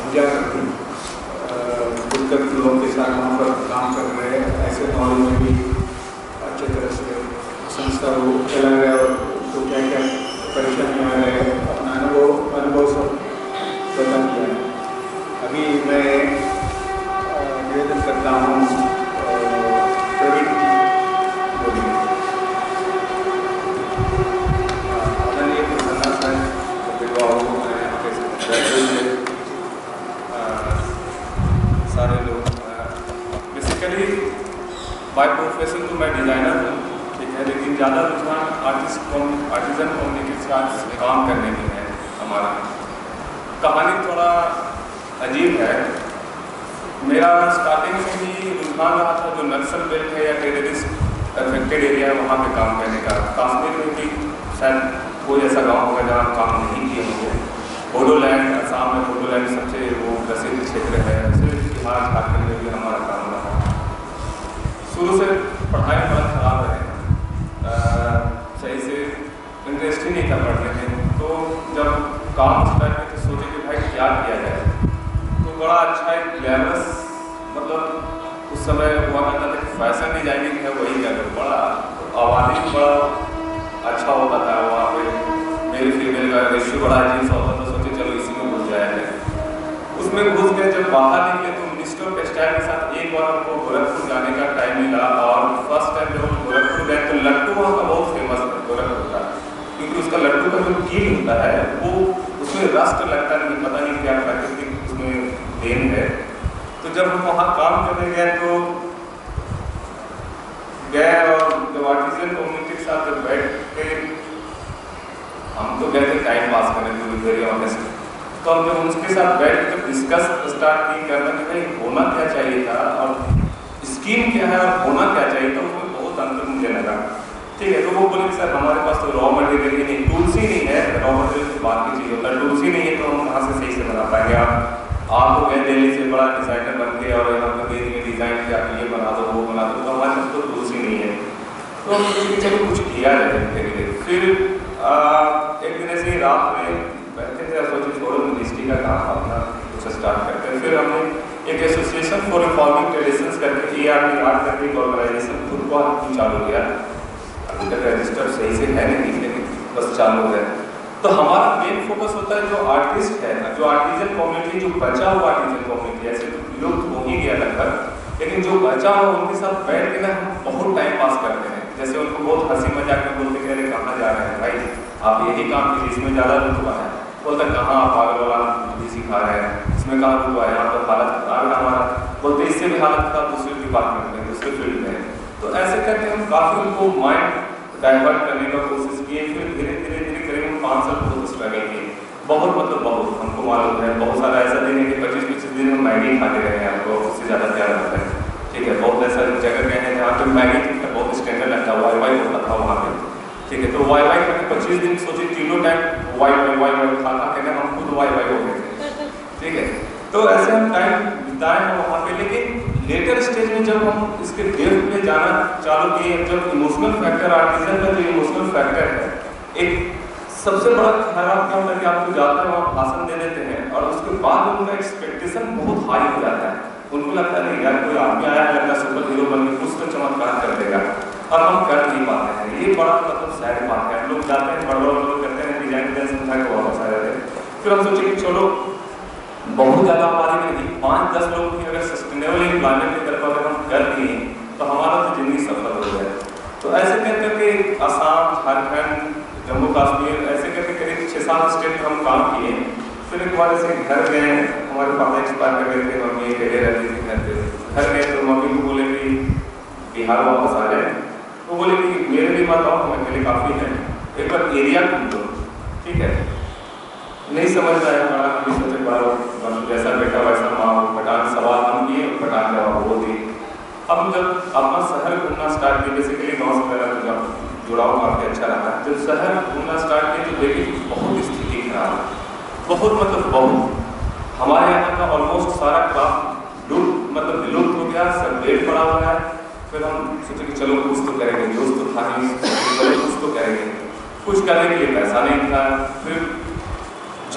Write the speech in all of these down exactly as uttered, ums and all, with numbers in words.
क्या करते हैं, दिक्कत लोगों के साथ वहाँ पर काम कर रहे हैं, ऐसे माहौल में भी अच्छे तरह से संस्था वो चला गया और तो क्या क्या परेशानियाँ आ रहे हैं, अपना अनुभव अनुभव सब बता दिया है। अभी मैं निवेदन करता हूँ प्रवीण जी बोलिए। आदरणीय प्रसन्ना साहब विवाह मैं आपके साथ सारे लोग, बेसिकली बाय प्रोफेशन तो मैं डिज़ाइनर हूँ, ठीक है, लेकिन ज़्यादा रुझान आर्टिस्ट आर्टिजन कम्युनिटी के साथ काम करने में है। हमारा कहानी थोड़ा अजीब है। मेरा स्टार्टिंग में ही रुझान रहा था जो नक्सल बेल्ट है या टेररिस्ट अफेक्टेड एरिया है वहाँ पे काम करने का। कश्मीर में भी शायद कोई ऐसा गाँव होगा जहाँ काम नहीं किए होंगे। बोडोलैंड, असम में बोडोलैंड सबसे वो प्रसिद्ध क्षेत्र है, बिहार झारखंड में भी हमारा काम रहा। शुरू से पढ़ाई बड़ा खराब रहे, सही से इंटरेस्ट ही नहीं था पढ़ने में। तो जब काम स्टार्ट किया तो सोचे कि भाई क्या किया जाए, तो बड़ा अच्छा एक ग्लैमरस, मतलब उस समय हुआ करता था कि फैशन डिजाइनिंग है वही क्या करो, बड़ा आवाज़ भी बड़ा अच्छा होता था वहाँ पे, मेल फीमेल का रेशियो बड़ा अजीब सा होता था। सोचे चलो इसी में घुस जाया जाए। उसमें घुस गए। जब बाहर निकले तो मिनिस्टर ऑफ टेक्सटाइल के साथ एक बार हमको गोरखपुर जाने का टाइम मिला, और फर्स्ट टाइम जब हम गोरखपुर गए तो लड्डू वहाँ का बहुत फेमस है गोरखपुर का, क्योंकि उसका लड्डू का जो कील होता है वो उसमें रस्ट लगता नहीं, पता नहीं क्या प्राकृतिक उसमें देन है। तो जब हम वहाँ काम करने गए तो गए और जब आर्टिजन कम्युनिटी के साथ जब बैठ के हम तो गए थे टाइम पास करने के लिए, वेरी ऑनेस्ट। तो हम जब उनके साथ बैठ के जब डिस्कस स्टार्ट की करना कि भाई होना क्या चाहिए था और स्कीम क्या है और होना क्या चाहिए था, उसमें बहुत अंतर मुझे लगा। ठीक है, तो वो बोले सर हमारे पास तो रॉ मटेरियल ही नहीं, टूल्स ही नहीं है, रॉ मटेरियल तो बात की चीज़ होता है, टूल्स ही नहीं है तो हम कहाँ से सही से बना पाएंगे। आप आप तो गए दिल्ली से बड़ा डिज़ाइनर बन के और यहाँ पर दे दिए डिज़ाइन के आप ये बना दो वो बना दो, तो हमारे पास तो टूल्स ही नहीं है। तो हम सोचे चलो कुछ किया जाए धीरे धीरे। फिर एक दिन ऐसे ही रात में बैठे थे, सोचे छोड़ो मिनिस्ट्री का काम अपना कुछ स्टार्ट करते हैं। फिर हमने एक एसोसिएशन फॉर रिफॉर्मिंग ट्रेडिशंस करके ई आर टी आर्ट करके एक ऑर्गेनाइजेशन खुद को चालू किया। अभी तक रजिस्टर सही से है नहीं, लेकिन बस चालू है। तो हमारा मेन फोकस होता है जो आर्टिस्ट है, जो आर्टिजन कम्युनिटी, जो बचा हुआ आर्टिजन कम्युनिटी, ऐसे तो विलुप्त हो ही गया लगभग, लेकिन जो बचा हुआ उनके साथ बैठ के ना हम बहुत टाइम पास करते हैं। जैसे उनको बहुत हंसी मजाक में बोलते कह रहे कहाँ जा रहे हैं भाई, आप यही काम कीजिए, इसमें ज़्यादा रुक हुआ है। बोलते कहाँ आप पागल वाला बुद्धि सिखा रहे हैं, इसमें कहाँ रुक हुआ है, यहाँ पर हालत खराब है हमारा। बोलते इससे भी हालत खराब दूसरे डिपार्टमेंट में, दूसरे फील्ड में। तो ऐसे करके हम काफ़ी उनको माइंड डाइवर्ट करने का कोशिश किए। फिर धीरे धीरे धीरे करीब हम पाँच साल बहुत स्ट्रगल किए, बहुत मतलब बहुत, हमको मालूम है बहुत सारा ऐसा दिन है कि पच्चीस पच्चीस दिन में मैगी खाते रहे हैं, आपको उससे ज़्यादा प्यार होता है। ठीक है, बहुत ऐसा जगह गए हैं जहाँ पे मैगी का बहुत स्टैंडर्ड लगता है, वाई वाई होता था वहाँ पे। ठीक है, तो वाई वाई करके पच्चीस दिन सोचिए तीनों टाइम वाई वाई वाई वाई खाना कहना हम खुद वाई वाई हो गए थे। ठीक है, तो ऐसे हम टाइम बिताए हैं वहाँ पे। लेकिन लेटर स्टेज में जब हम इसके डेप्थ में जाना चालू किए, जब इमोशनल फैक्टर आर्टिजन का जो इमोशनल फैक्टर है, एक सबसे बड़ा खराब क्या होता है कि आपको जाते हैं वहाँ भाषण दे देते हैं और उसके बाद उनका एक्सपेक्टेशन बहुत हाई हो जाता है। उनको लगता है नहीं यार कोई आदमी आया है, लगता है सुपर हीरो बन के कुछ तो चमत्कार कर देगा, और हम कर नहीं पाते हैं। ये बड़ा मतलब सैड बात है। हम लोग जाते हैं बड़ा बड़ा लोग करते हैं डिजाइन डिजाइन समझा के वापस आ जाते हैं। फिर हम सोचे कि चलो बहुत ज़्यादा हमारे में नहीं, पाँच दस लोग की अगर सस्टेनेबल एम्प्लॉयमेंट की तरफ अगर हम कर दिए तो हमारा तो जिंदगी सफल हो जाए। तो ऐसे कर करके असम, झारखंड, जम्मू कश्मीर ऐसे करके करीब छः सात स्टेट में हम काम किए। फिर एक बार ऐसे घर गए, हमारे पापा एक्सपायर कर गए थे, मम्मी अकेले रहती थी घर पे। घर गए तो मम्मी को बोले कि बिहार वापस आ जाए, तो बोले कि मेरे लिए मत आओ, हम अकेले काफ़ी हैं, एक बार एरिया घूम लो। ठीक है, नहीं समझ आया बड़ा, अभी सोचे बड़ा जैसा बेटा वैसा माँ, पठान सवाल हम किए, पठान जवाब वो दी। अब जब अपना शहर घूमना स्टार्ट किए, बेसिकली गाँव से मेरा तो जब जुड़ाव काफ़ी अच्छा रहा। जब शहर घूमना स्टार्ट किए तो देखिए बहुत स्थिति खराब, बहुत मतलब बहुत, हमारे यहाँ का ऑलमोस्ट सारा क्राफ्ट लुप्त मतलब विलुप्त हो गया, सब रेट पड़ा हुआ है। फिर हम सोचे कि चलो कुछ तो करेंगे, दोस्त तो था नहीं, चलो कुछ तो करेंगे। कुछ करने के लिए पैसा नहीं था। फिर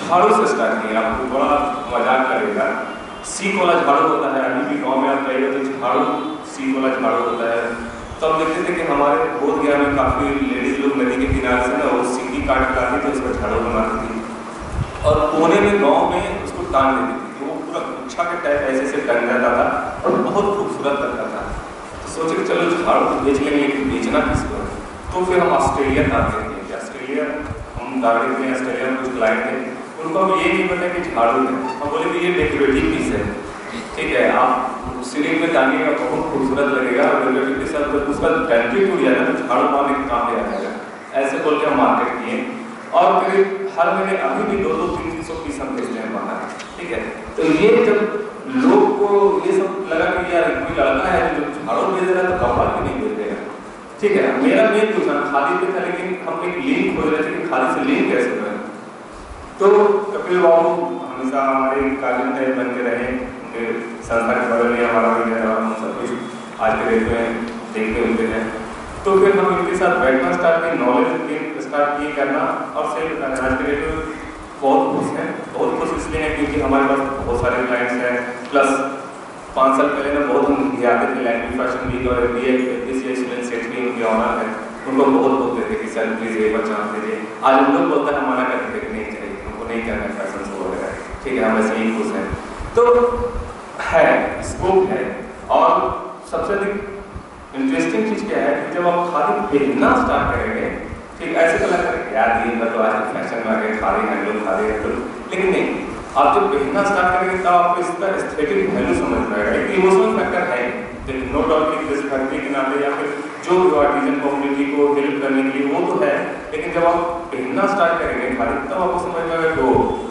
झाड़ू से स्टार्ट किया। आपको बड़ा मजाक लगेगा, सीख वाला झाड़ू होता है, अभी भी गांव में आप जाइए तो झाड़ू सीख वाला झाड़ू होता है। तो हम देखते थे कि हमारे बोध गया में काफ़ी लेडीज लोग नदी के किनारे से ना वो सीखी काट के लाती थी, उसका झाड़ू बनाती थी और कोने में गांव में उसको टांग देती थी, तो वो पूरा गुच्छा के टाइप ऐसे से टंग जाता था और बहुत खूबसूरत लगता था। तो सोचे कि चलो झाड़ू तो बेच लेंगे, लेकिन बेचना किसको है। तो फिर हम ऑस्ट्रेलिया जाते थे कि ऑस्ट्रेलिया हम दावड़ी थे, ऑस्ट्रेलिया में कुछ क्लाइंट थे, उनको हम ये नहीं पता कि झाड़ू है। हम बोले कि ये डेकोरेटिव पीस है, ठीक है, आप सीलिंग में टांगेगा बहुत खूबसूरत लगेगा और डेकोरेटिव के साथ जब उसका बैटरी टूट जाएगा तो झाड़ू मारने के काम में आ जाएगा। ऐसे बोल के हम मार्केट किए और फिर हर महीने अभी भी दो दो तीन तीन सौ पीस हम बेचते हैं बाहर, ठीक है। तो ये जब लोग को ये सब लगा कि यार कोई लड़का है जो झाड़ू बेच रहा है तो कपड़ा क्यों नहीं बेच देगा, ठीक है। मेरा मेन पूछना खादी पे था, लेकिन हम एक लिंक खोज रहे थे कि खादी से लिंक कैसे करें। तो कपिल बाबू हमेशा हमारे कार्य टाइप बन के रहे, संस्था के बगल में हमारा भी है और हम सब कुछ आज के डेट में देखते हुए हैं। तो फिर हम इनके साथ बैठना स्टार्ट किए, नॉलेज गेन स्टार्ट किए करना और सेल करना। आज के डेट में बहुत खुश हैं, बहुत खुश इसलिए हैं क्योंकि हमारे पास बहुत सारे क्लाइंट्स हैं, प्लस पाँच साल पहले ना बहुत हम आते थे लैंग्वेज फैशन वीक और बी ए स्टूडेंट सेट भी उनके ऑनर है, उनको बहुत बोलते थे कि सर प्लीज़ एक बार चांस दीजिए। आज हम लोग बोलते हैं मना करते थे कि नहीं चाहिए, हमको नहीं करना है फैशन शो वगैरह, ठीक है, हम ऐसे ही खुश हैं। तो है स्कोप है। और सबसे अधिक इंटरेस्टिंग चीज़ क्या है कि जब आप खादी पहनना स्टार्ट करेंगे, ठीक ऐसे तो लगता है यार दिन भर तो आज फैशन में आ गए खादी हैंडलूम खादी हैंडलूम, लेकिन नहीं, आप जब पहनना स्टार्ट करेंगे तब आपको इसका एस्थेटिक वैल्यू समझ में आएगा। एक इमोशनल फैक्टर है, लेकिन नो डाउट कि जिस फैक्ट्री के नाते या फिर जो भी आर्टिजन कम्युनिटी को हेल्प करने के लिए वो तो है, लेकिन जब आप पहनना स्टार्ट करेंगे खादी तब आपको समझ में आएगा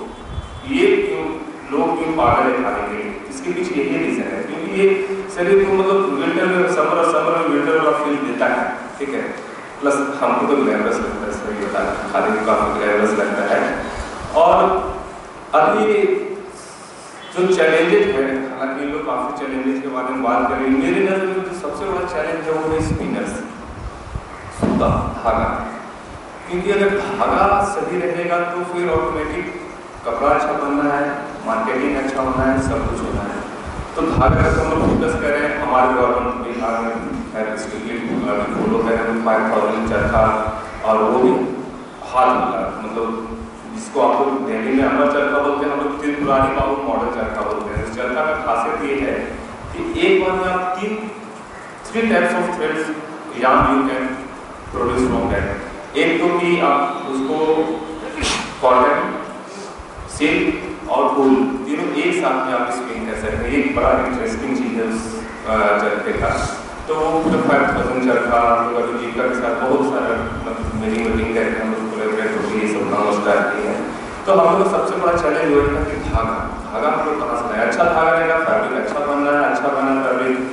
तो ये क्यों लोग क्यों पागल है खाने के लिए, इसके पीछे यही रीजन है क्योंकि ये शरीर को मतलब विंटर में समर और समर में विंटर वाला फील देता है, ठीक है। प्लस हमको तो ग्लैमरस लगता है, सही होता है, खाने को काफी ग्लैमरस लगता है। और अभी जो चैलेंजेस है, हालांकि लोग काफी चैलेंजेस के बारे में बात करेंगे, मेरी नजर में जो सबसे बड़ा चैलेंज है वो है स्पिनर्स, सूता धागा। क्योंकि अगर धागा सही रहेगा तो फिर ऑटोमेटिक कपड़ा अच्छा बनना है, मार्केटिंग अच्छा होना है, सब कुछ होना है। तो धागा पर हम लोग फोकस करें, हमारे गवर्नमेंट बिहार में फॉलो करें फाइव थाउजेंड चरखा, और वो भी हाथ मतलब जिसको आप लोग दिल्ली में अमर चरखा बोलते हैं, हम लोग त्रिपुरारी बाबू मॉडल चरखा बोलते हैं। इस चरखा का खासियत ये है कि एक बार में आप तीन three types of threads yarn you can produce from that. एक तो कि आप उसको कॉटन, सिल्क और वूल तीनों एक साथ में आप स्पिन कर सकते हैं। एक बड़ा इंटरेस्टिंग चीज़ है उस चरखे का। तो पूरा फाइव थाउजेंड चरखा हम लोग जीविका के साथ बहुत सारा मतलब मीटिंग वीटिंग करके हम लोग कोलेबरेट होकर ये सब काम स्टार्ट किए हैं। तो हम लोग का सबसे बड़ा चैलेंज हुआ था कि धागा धागा हम लोग कहाँ से लाए, अच्छा धागा रहेगा, फैब्रिक अच्छा बन रहा है, अच्छा बना फैब्रिक।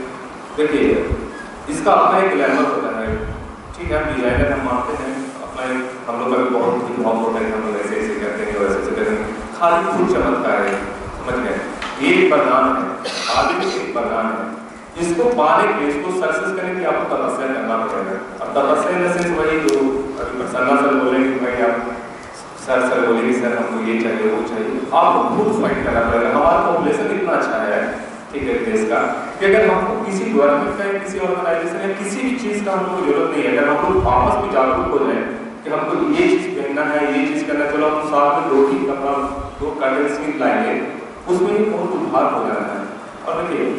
देखिए इसका अपना एक ग्लैमर होता है, ठीक है, डिजाइनर हम मानते हैं, अपना हम लोग का भी बहुत ही बहुत होता है, हम लोग ऐसे ऐसे करते हैं वैसे ऐसे करेंगे, खाली खुद चमत्कार है, समझ गए। ये एक वरदान है, आदमी एक वरदान है, इसको पाने के लिए, इसको सक्सेस करने के लिए आपको तपस्या करना पड़ेगा। और तपस्या इन द सेंस वही जो अभी प्रसन्ना सर बोलेंगे कि भाई आप सर सर बोलेंगे सर हमको ये चाहिए वो चाहिए, आपको खुद फाइट करना पड़ेगा। हमारा पॉपुलेशन इतना अच्छा है, ठीक है, देश का, कि अगर हमको किसी गवर्नमेंट का या किसी ऑर्गेनाइजेशन या किसी भी चीज़ का हमको जरूरत नहीं है, अगर हम लोग आपस में जागरूक हो जाए कि हमको ये चीज़ पहनना है, ये चीज़ करना है, चलो हम साथ में दो ही कपड़ा दो कटन स्किन लाएंगे, उसमें ही बहुत उद्धार हो जाना है। और देखिए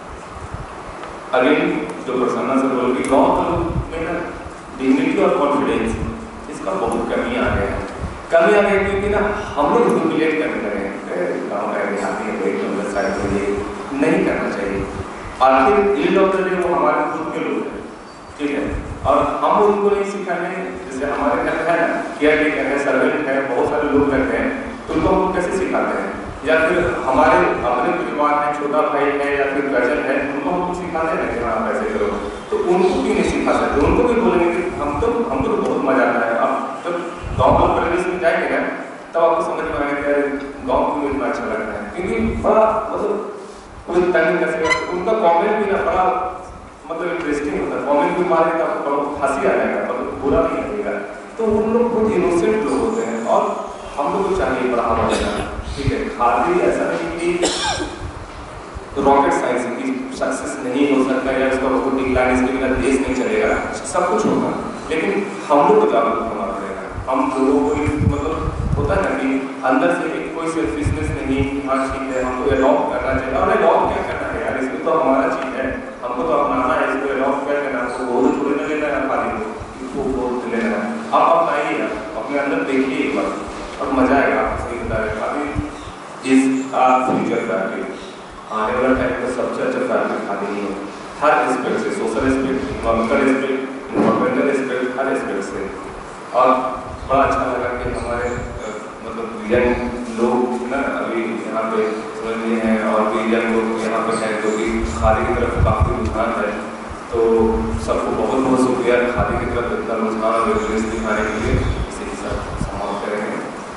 अगेन जो प्रसन्ना से बोल रही गाँव में ना डिग्निटी और कॉन्फिडेंस इसका बहुत कमी आ गया है, कमी आ गई क्योंकि ना हम लोग ह्यूमिलेट करने लगे हैं, गाँव का देहाती है एक नंबर साइड में, ये नहीं करना चाहिए। आखिर ये लोग वो हमारे खुद के लोग हैं, ठीक है, और हम उनको नहीं सिखाने, जैसे हमारे घर में है ना केयर टेकर है, सर्वेंट है, बहुत सारे लोग रहते हैं, तो उनको हम कैसे सिखाते हैं, या फिर हमारे अपने परिवार में छोटा भाई है या फिर कजन है, उनको हम सिखाते हैं कि आप ऐसे करो, तो उनको भी नहीं सिखा सकते, उनको भी बोलेंगे कि हम तो हमको तो बहुत मजा आता है। अब जब गाँव में परिवेश में जाएंगे ना तब आपको समझ में आएगा कि गाँव को इतना अच्छा लगता है, क्योंकि बड़ा मतलब कोई तंग कैसे उनका कॉमेंट भी ना बड़ा मतलब इंटरेस्टिंग होता है, कॉमेंट भी मारे तो आपको बड़ा हंसी आ जाएगा, मतलब बुरा नहीं लगेगा। तो उन लोग बहुत इनोसेंट लोग होते हैं और हम लोग को चाहिए बढ़ावा देना, ठीक है। खादी ऐसा नहीं कि रॉकेट साइंस की सक्सेस नहीं हो सकता या इसका बहुत डिक्लाइन, इसके बिना देश नहीं चलेगा, सब कुछ होगा, लेकिन हम लोग को जागरूक होना पड़ेगा। हम लोगों को मतलब होता है ना कि अंदर से एक कोई सेल्फिशनेस नहीं कि हाँ ठीक है हमको अडॉप्ट करना चाहिए, और अडॉप्ट क्या करना है यार, इसमें तो हमारा चीज़ है, हमको तो अपनाना है, इसको अडॉप्ट क्या करना है, हमको बहुत थोड़ी ना लेना है खादी को, इसको बहुत लेना है। आप अपनाइए, अपने अंदर देखिए एक बार और मजा आएगा। आप सही बता रहे, khadi is a future fabric, आने वाला टाइम में सबसे अच्छा फैब्रिक खादी ही है, हर एस्पेक्ट से, social aspect, economical aspect, environmental aspect, हर एस्पेक्ट से। और बड़ा अच्छा लगा कि हमारे मतलब यंग लोग ना अभी यहाँ पे समझ लिए हैं, और भी यंग लोग यहाँ पे हैं जो कि खादी की तरफ काफ़ी रुझान है, तो सबको बहुत बहुत शुक्रिया खादी की तरफ इतना रुझान और इंटरेस्ट दिखाने के लिए। इसी के साथ समाप्त करेंगे।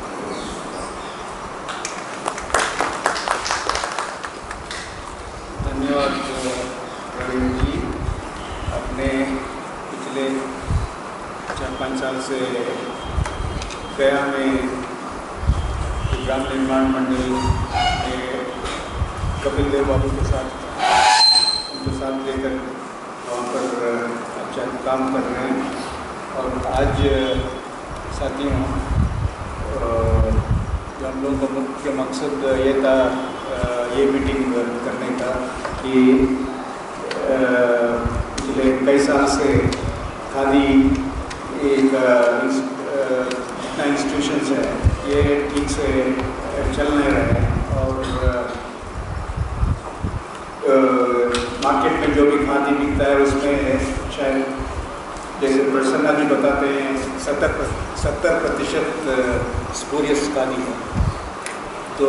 धन्यवाद प्रवीण जी। अपने पिछले चार पाँच साल से गया में ग्राम निर्माण मंडल में कपिल देव बाबू के साथ उनके साथ लेकर वहाँ पर अच्छा काम कर रहे हैं। और आज साथियों, जो हम लोगों का मुख्य मकसद ये था ये मीटिंग करने का कि पिछले कई साल से खादी एक जितना इंस्टीट्यूशंस है ये ठीक से चल नहीं रहे, और मार्केट में जो भी खादी बिकता है उसमें शायद जैसे प्रसन्ना जी बताते हैं सत्तर सत्तर प्रतिशत स्पूरियस खादी है। तो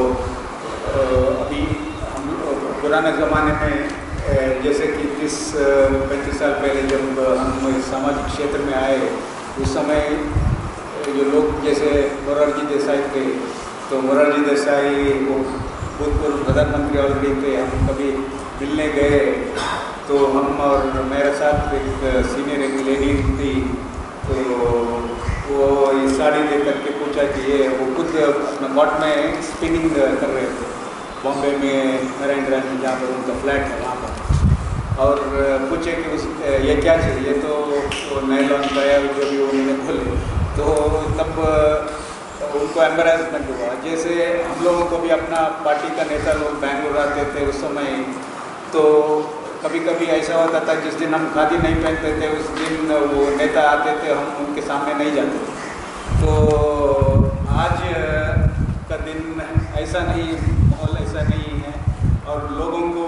अभी हम पुराने ज़माने में जैसे कि तीस पैंतीस साल पहले जब हम सामाजिक क्षेत्र में आए, उस समय जो लोग जैसे मोरारजी देसाई थे, तो मोरारजी देसाई वो भूतपूर्व प्रधानमंत्री ऑलरेडी थे, हम कभी मिलने गए तो हम और मेरे साथ एक सीनियर एक लेडी थी, तो वो ये साड़ी देख करके पूछा कि ये वो खुद अपना कॉट में स्पिनिंग कर रहे थे बॉम्बे में मरीन ड्राइव में, जहाँ पर उनका फ्लैट है वहाँ पर, और पूछे कि उस ये क्या चीज़, ये तो, तो नायलॉन का या जो भी उन्होंने बोले, तो तब उनको एम्बेरसमेंट हुआ। जैसे हम लोगों को भी अपना पार्टी का नेता लोग बैंगलोर आते थे उस समय, तो कभी कभी ऐसा होता था जिस दिन हम खादी नहीं पहनते थे उस दिन वो नेता आते थे, हम उनके सामने नहीं जाते थे। तो आज का दिन ऐसा नहीं, माहौल ऐसा नहीं है, और लोगों को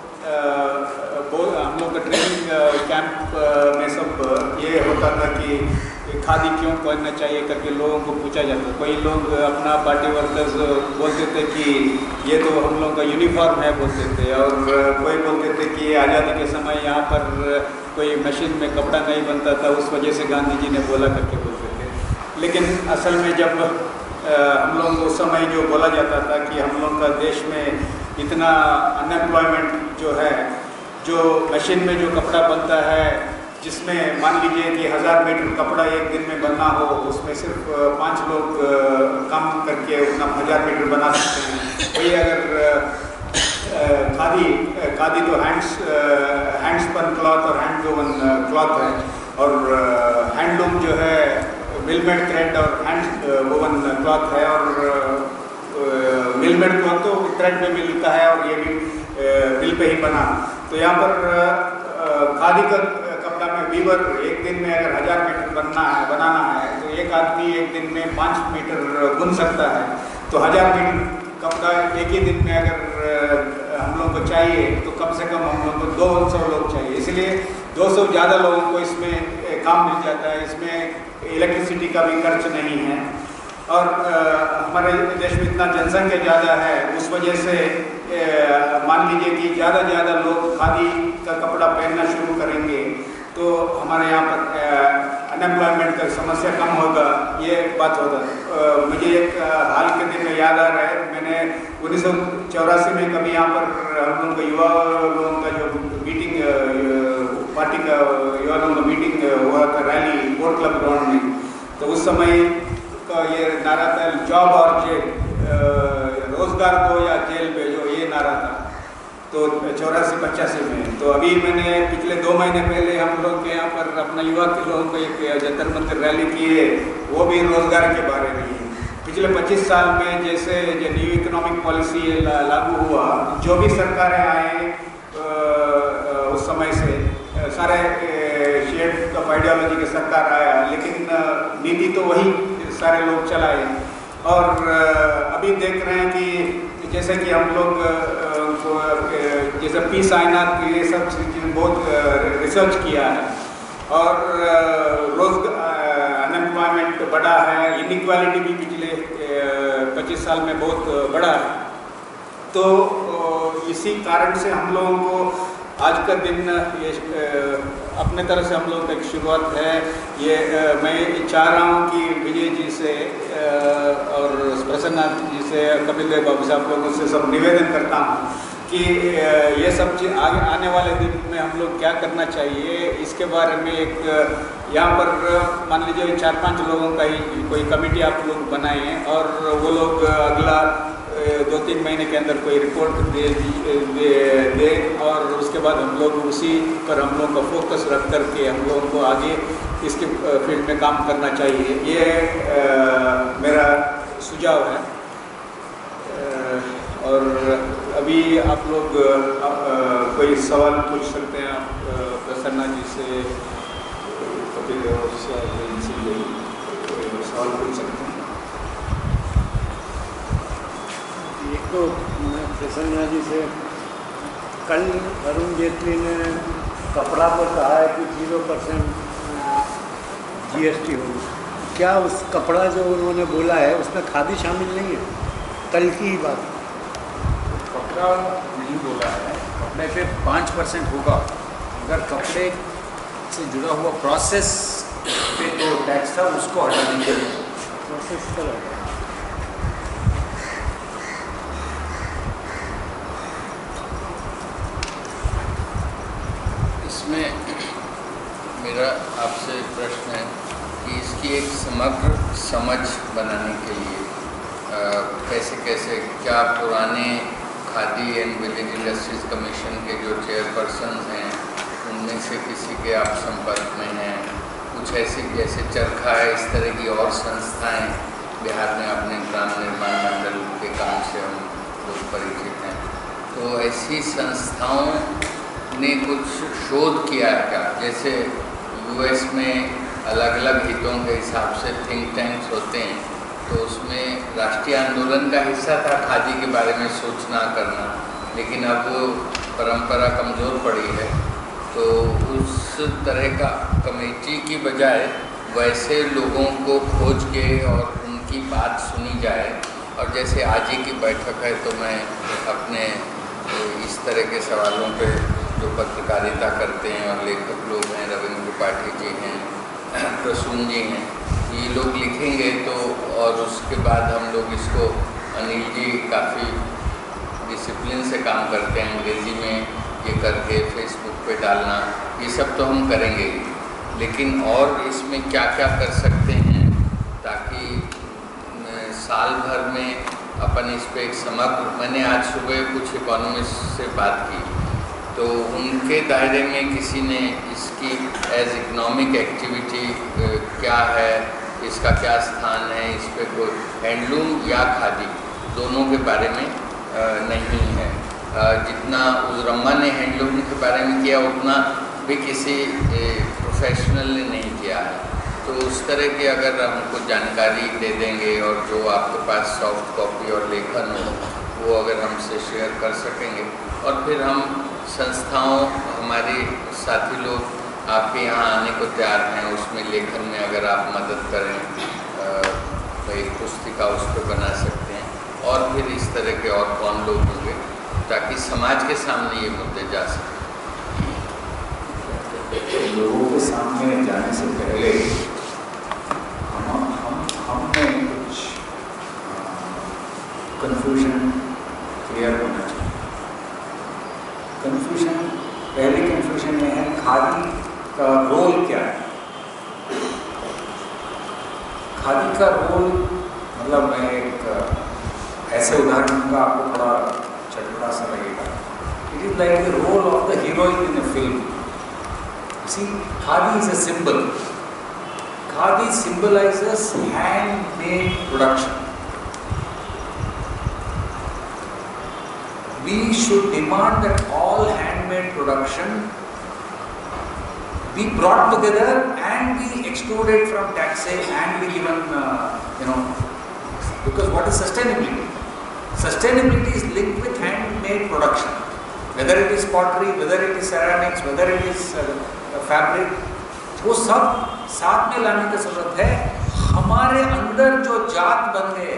हम लोग का ट्रेनिंग कैंप में सब ये होता था कि खादी क्यों पहनना चाहिए करके लोगों को पूछा जाता। कोई लोग अपना पार्टी वर्कर्स बोलते थे कि ये तो हम लोग का यूनिफॉर्म है बोलते थे, और कोई बोलते थे कि आज़ादी के समय यहाँ पर कोई मशीन में कपड़ा नहीं बनता था, उस वजह से गांधी जी ने बोला करके बोलते थे। लेकिन असल में जब हम लोगों को उस समय जो बोला जाता था कि हम लोग का देश में इतना अनएम्प्लॉयमेंट जो है, जो मशीन में जो कपड़ा बनता है जिसमें मान लीजिए कि हज़ार मीटर कपड़ा एक दिन में बनना हो, उसमें सिर्फ पाँच लोग काम करके उतना हज़ार मीटर बना सकते हैं। वही अगर खादी खादी तो हैंड्स हैंड स्पन क्लॉथ और हैंड वोवन क्लॉथ है, और हैंडलूम जो है मिलमेड थ्रेड और हैंड वोवन क्लॉथ है, और मिलमेड क्लॉथ तो थ्रेड में मिलता है और ये भी मिल पे ही बना। तो यहाँ पर खादी का कपड़ा में वीवर एक दिन में अगर हज़ार मीटर बनना है बनाना है तो एक आदमी एक दिन में पाँच मीटर बुन सकता है। तो हज़ार मीटर कपड़ा एक ही दिन में अगर हम लोग को चाहिए तो कम से कम हम लोग को दो सौ लोग चाहिए, इसलिए दो सौ ज़्यादा लोगों को इसमें काम मिल जाता है। इसमें इलेक्ट्रिसिटी का भी खर्च नहीं है, और हमारे देश में इतना जनसंख्या ज़्यादा है, उस वजह से मान लीजिए कि ज़्यादा ज़्यादा लोग खादी का कपड़ा पहनना शुरू करेंगे तो हमारे यहाँ पर अनएम्प्लॉयमेंट का समस्या कम होगा, ये बात होगा। मुझे एक हाल के दिन में याद आ रहा है, मैंने उन्नीस सौ चौरासी में कभी यहाँ पर हम लोगों का युवा लोगों का जो मीटिंग पार्टी का युवा लोगों का मीटिंग हुआ था, रैली बोट क्लब ग्राउंड में, तो उस समय ये नारा था जॉब और जेल, रोजगार दो या जेल भेजो, ये नारा था तो चौरासी पचासी में। तो अभी मैंने पिछले दो महीने पहले हम लोग के यहाँ पर अपना युवा के लोगों को एक जंतर मंतर रैली की है, वो भी रोजगार के बारे में ही। पिछले पच्चीस साल में जैसे जो न्यू इकोनॉमिक पॉलिसी ला, लागू हुआ, जो भी सरकारें आए उस समय से सारे शेड ऑफ आइडियोलॉजी के सरकार आया, लेकिन नीति तो वही सारे लोग चलाए। और अभी देख रहे हैं कि जैसे कि हम लोग जैसे पीस आइना ये सब चीज़ बहुत रिसर्च किया है, और रोज अनएम्प्लॉयमेंट बढ़ा है, इनइक्वालिटी भी पिछले पच्चीस साल में बहुत बढ़ा है। तो इसी कारण से हम लोगों को आज का दिन ये अपने तरफ से हम लोग एक शुरुआत है। ये मैं चाह रहा हूँ कि विजय जी से और प्रसन्ना जी से, कपिल देव बाबू साहब लोगों से सब निवेदन करता हूँ कि ये सब चीज़ आगे आने वाले दिन में हम लोग क्या करना चाहिए, इसके बारे में एक यहाँ पर मान लीजिए चार पांच लोगों का ही कोई कमेटी आप लोग बनाएं, और वो लोग अगला दो तीन महीने के अंदर कोई रिपोर्ट दे दे, दे और उसके बाद हम लोग उसी पर हम लोग का फोकस रख करके हम लोगों को आगे इसके फील्ड में काम करना चाहिए। ये आ, मेरा सुझाव है। आ, और अभी आप लोग आ, आ, कोई सवाल पूछ सकते हैं, आप प्रसन्ना जी से, कपिल देव से सवाल पूछ सकते हैं। एक तो मैं प्रसन्ना जी से, कल अरुण जेटली ने कपड़ा पर कहा है कि जीरो परसेंट जीएसटी होगी, क्या उस कपड़ा जो उन्होंने बोला है उसमें खादी शामिल नहीं है? कल की ही बात, कपड़ा नहीं बोला है, कपड़े पे पाँच परसेंट होगा। अगर कपड़े से जुड़ा हुआ प्रोसेस पे तो टैक्स था, उसको हटाने के लिए प्रोसेस पर है। इसमें मेरा आपसे प्रश्न है कि इसकी एक समग्र समझ बनाने के लिए आ, कैसे कैसे क्या पुराने Khadi and Village Industries Commission के जो चेयरपर्सन हैं उनमें से किसी के आप संपर्क में हैं? कुछ ऐसे जैसे चरखा है, इस तरह की और संस्थाएं बिहार में अपने ग्राम निर्माण मंडल के काम से हम लोग परिचित हैं, तो ऐसी संस्थाओं ने कुछ शोध किया है क्या? जैसे यूएस में अलग अलग हितों के हिसाब से थिंक टैंक्स होते हैं, तो उसमें राष्ट्रीय आंदोलन का हिस्सा था खादी के बारे में सोचना करना, लेकिन अब वो परंपरा कमज़ोर पड़ी है, तो उस तरह का कमेटी की बजाय वैसे लोगों को खोज के और उनकी बात सुनी जाए। और जैसे आज ही की बैठक है, तो मैं अपने इस तरह के सवालों पे जो पत्रकारिता करते हैं और लेखक लोग हैं, रविंद्र त्रिपाठी जी हैं, प्रसून जी हैं, ये लोग लिखेंगे तो, और उसके बाद हम लोग इसको, अनिल जी काफ़ी डिसिप्लिन से काम करते हैं, अंग्रेज़ी में ये करके फेसबुक पे डालना, ये सब तो हम करेंगे ही, लेकिन और इसमें क्या क्या कर सकते हैं ताकि साल भर में अपन इस पर एक समग्र, मैंने आज सुबह कुछ इकोनॉमिस्ट से बात की, तो उनके दायरे में किसी ने इसकी एज इकोनॉमिक एक्टिविटी क्या है, इसका क्या स्थान है, इस पर कोई हैंडलूम या खादी दोनों के बारे में नहीं है। जितना उजरम्मा ने हैंडलूम के बारे में किया उतना भी किसी प्रोफेशनल ने नहीं किया है, तो उस तरह की अगर हमको जानकारी दे देंगे और जो आपके पास सॉफ्ट कॉपी और लेखन हो वो अगर हमसे शेयर कर सकेंगे, और फिर हम संस्थाओं, हमारे साथी लोग आपके यहाँ आने को तैयार हैं, उसमें लेखन में अगर आप मदद करें तो एक पुस्तिका उस पर बना सकते हैं, और फिर इस तरह के और कौन लोग होंगे ताकि समाज के सामने ये मुद्दे जा सकें। लोगों के सामने जाने से पहले हम हम हमने कुछ कंफ्यूजन क्लियर होना चाहिए। कंफ्यूजन, पहली कंफ्यूजन में है खादी का रोल क्या है। खादी का रोल, मतलब मैं एक ऐसे उदाहरण दूंगा, आपको थोड़ा चटपटा सा लगेगा. It is like the role of the heroine in a film. See, khadi is a symbol. Khadi symbolizes handmade production. We should demand that all handmade production be brought together and be excluded from taxes and be given, uh, you know, because what is sustainability? Sustainability is linked with handmade production. Whether it is pottery, whether it is ceramics, whether it is uh, fabric, वो सब साथ में लाने की जरूरत है. हमारे अंदर जो जात बन गए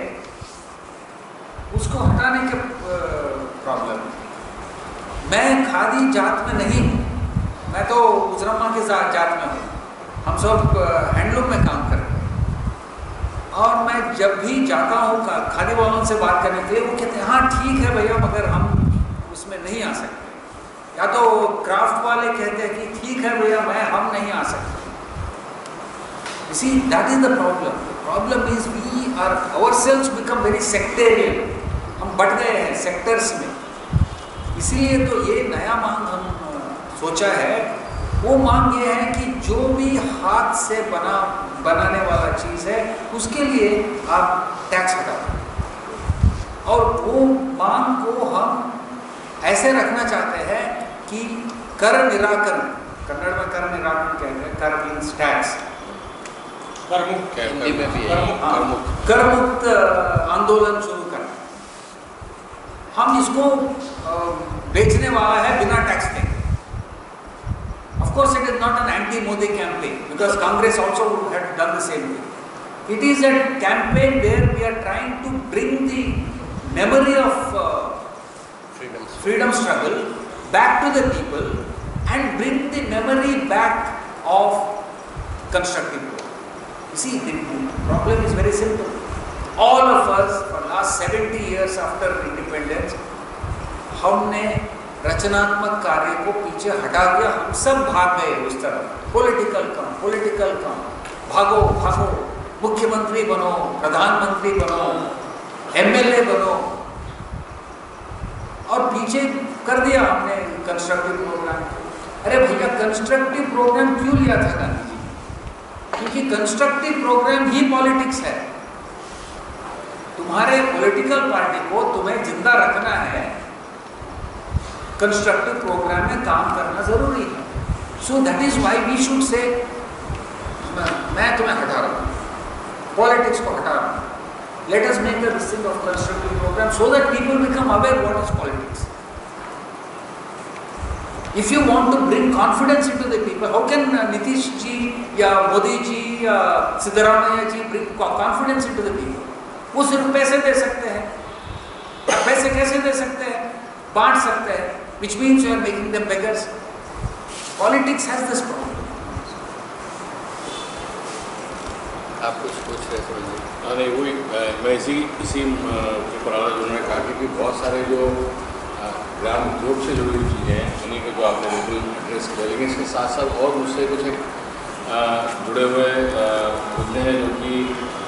उसको हटाने के प्रॉब्लम. मैं खादी जात में नहीं हूँ, मैं तो गुजरामा के जात में हूँ. हम सब हैंडलूम में काम करते हैं और मैं जब भी जाता हूँ खादी वालों से बात करने के लिए, वो कहते हैं हाँ ठीक है भैया मगर हम उसमें नहीं आ सकते. या तो क्राफ्ट वाले कहते हैं कि ठीक है भैया मैं हम नहीं आ सकते. You see, that is the problem. The problem is we are ourselves become very sectarian. हम बट गए हैं सेक्टर्स में. इसीलिए तो ये नया मांग हम सोचा है. वो मांग ये है कि जो भी हाथ से बना बनाने वाला चीज़ है उसके लिए आप टैक्स हटाओ. और वो मांग को हम ऐसे रखना चाहते हैं कि कर निराकरण, कन्नड़ में कर निराकरण कहते हैं. कर मीन्स टैक्स. करमुक्त हिंदी में भी है करमुक्त. करमुक्त आंदोलन शुरू करना. हम इसको बेचने वाला है बिना टैक्स देंगे. Of course, it is not an anti-Modi campaign because Congress also had done the same thing. It is a campaign where we are trying to bring the memory of uh, freedom freedom struggle back to the people and bring the memory back of constructive growth. You see, the problem is very simple. All of us for last seventy years after independence, हमने रचनात्मक कार्य को पीछे हटा दिया. हम सब भाग गए उस तरफ. पॉलिटिकल काम, पॉलिटिकल काम, भागो भागो, मुख्यमंत्री बनो, प्रधानमंत्री बनो, एमएलए बनो, और पीछे कर दिया हमने कंस्ट्रक्टिव प्रोग्राम. अरे भैया कंस्ट्रक्टिव प्रोग्राम क्यों लिया था गांधी जी? क्योंकि कंस्ट्रक्टिव प्रोग्राम ही पॉलिटिक्स है. तुम्हारे पॉलिटिकल पार्टी को तुम्हें जिंदा रखना है, कंस्ट्रक्टिव प्रोग्राम में काम करना जरूरी है. So that is why we should say मैं तुम्हें हटा रहा हूँ, पॉलिटिक्स को हटा रहा हूँ. Let us make the thing of constructive programme so that people become aware what is politics. If you want to bring confidence into the people, how can uh, Nitish ji या मोदी जी या सिद्धरामैया जी bring confidence into the people? वो सिर्फ पैसे दे सकते हैं. पैसे कैसे दे सकते हैं? बांट सकते हैं, which means you are making them beggars. Politics has this problem. आप कुछ पूछ रहे थे मुझे? हाँ नहीं वही मैं इसी इसी पुराना जो उन्होंने कहा कि बहुत सारे जो ग्राम उद्योग से जुड़ी हुई चीज़ें हैं उन्हीं को जो आपने बिल्कुल एड्रेस किया, लेकिन इसके साथ साथ और मुझसे कुछ एक जुड़े हुए मुद्दे हैं जो कि